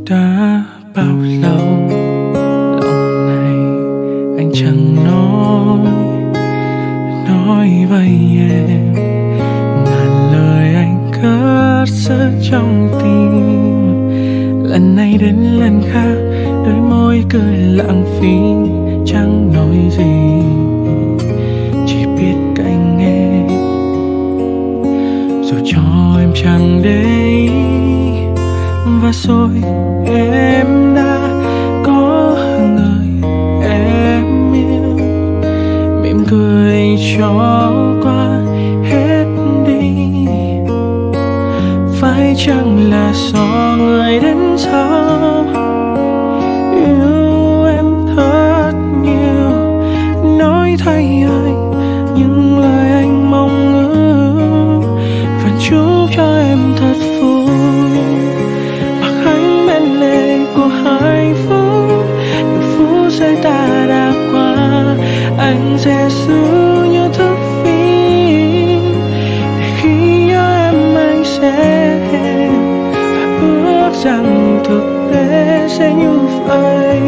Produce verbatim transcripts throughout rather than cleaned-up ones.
Đã bao lâu lòng này anh chẳng nói, nói với em ngàn lời anh cất giữ trong tim. Lần này đến lần khác đôi môi cười lãng phí chẳng nói gì, chỉ biết cạnh em dù cho em chẳng để ý. Và rồi em đã có người em yêu, mỉm cười cho qua hết đi. Phải chăng là do người đến sau yêu em thật nhiều, nói thay anh những lời anh mong ước, và chúc cho em thật vui. Của hạnh phúc những phút giây ta đã qua, anh sẽ giữ như thước phim để khi nhớ em anh sẽ và ước rằng thực tế sẽ như vậy.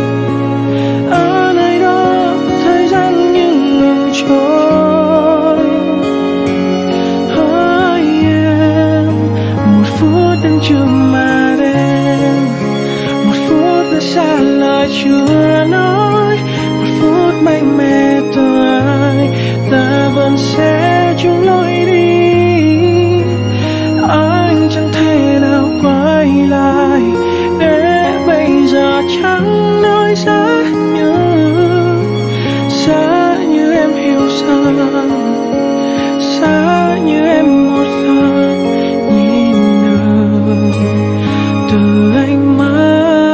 Ở nơi đó thời gian như ngừng trôi, hỡi em một phút đến chưa mà đêm, xa lời chưa nói, một phút mạnh mẽ từ ai ta vẫn sẽ chung lối đi. Anh chẳng thể nào quay lại để bây giờ chẳng nói giá như giá như em hiểu rằng giá như em một lần nhìn được từ ánh mắt.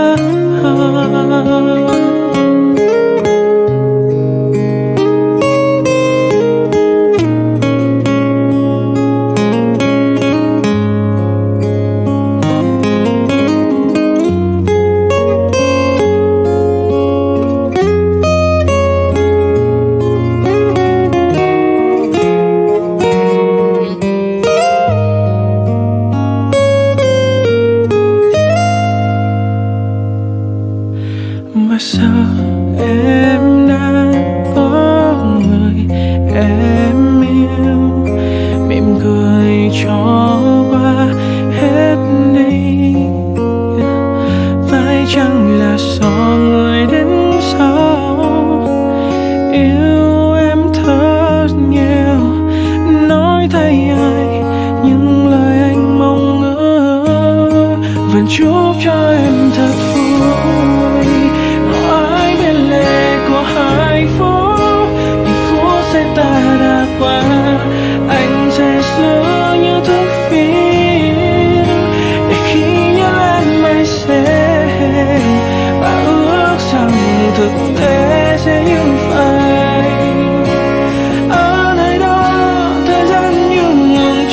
Mà sao em đã có người em yêu, mỉm cười cho qua hết đi. Phải chăng là do người đến sau yêu em thật nhiều, nói thay ai những lời anh mong ước, vẫn chúc cho em thật vui. Hạnh phúc những phút giây ta đã qua, anh sẽ giữ như thước phim để khi nhớ em anh sẽ và ước rằng thực tế sẽ như vậy. Ở nơi đó thời gian như ngừng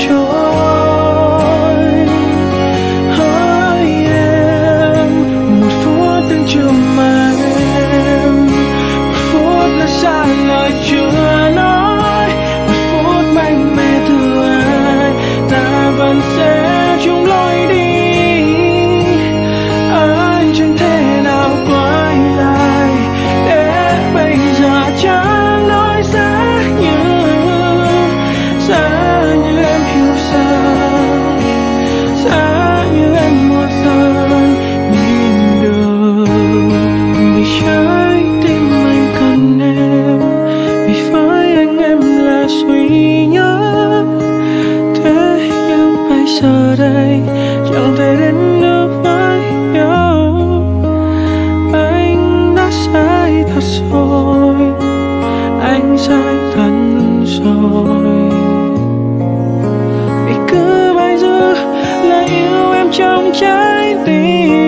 trôi, hỡi em một phút từng chưa mà xa lời chưa nói, một phút mạnh mẽ từ ai ta vẫn sẽ chung lối đi. Anh chẳng thể nào quay lại để bây giờ chẳng nói giá như giá như em hiểu rằng giá như em một lần nhìn được. Vì trái tim anh cần em, vì với anh em là duy nhất. Thế nhưng bây giờ đây chẳng thể đến được với nhau. Anh đã sai thật rồi, anh sai thật rồi, vì cứ mãi giữ lời yêu em trong trái tim.